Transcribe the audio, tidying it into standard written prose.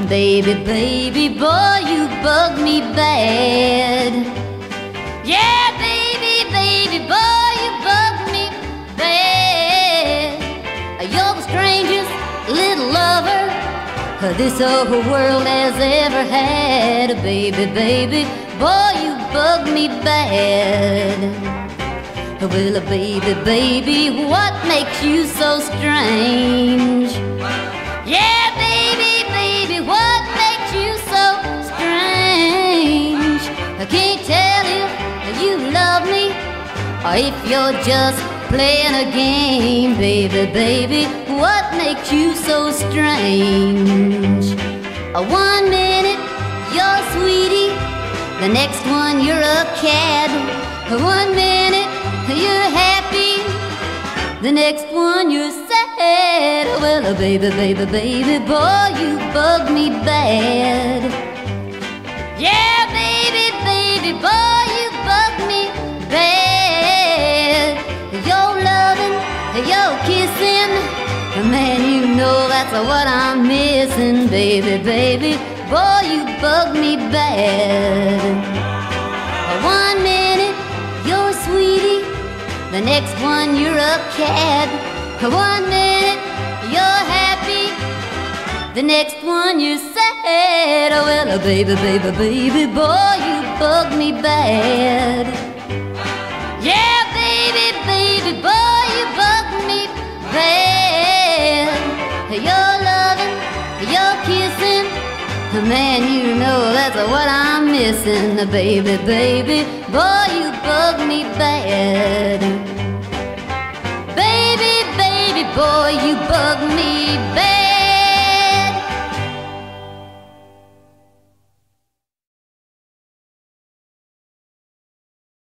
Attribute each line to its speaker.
Speaker 1: Baby, baby, boy, you bug me bad. Yeah, baby, baby, boy, you bug me bad. You're the strangest little lover this whole world has ever had. Baby, baby, boy, you bug me bad. Well, baby, baby, what makes you so strange? Yeah, baby, baby, what makes you so strange? I can't tell if you love me or if you're just playing a game. Baby, baby, what makes you so strange? 1 minute you're sweetie, the next one you're a cad. 1 minute you're happy, the next one you're sad. Well, baby, baby, baby, boy, you bug me bad. Yeah, baby, baby, boy, you bug me bad. You're loving, you're kissing, man, you know that's what I'm missing. Baby, baby, boy, you bug me bad. 1 minute you're sweetie, the next one you're a cad. 1 minute you're happy, the next one you're sad. Well, baby, baby, baby, boy, you bug me bad. Yeah, baby, baby, boy, you bug me bad. You're loving, you're kissing, man, you know that's what I'm missing. Baby, baby, boy, you bug me bad. Baby, baby, boy, you bug me bad.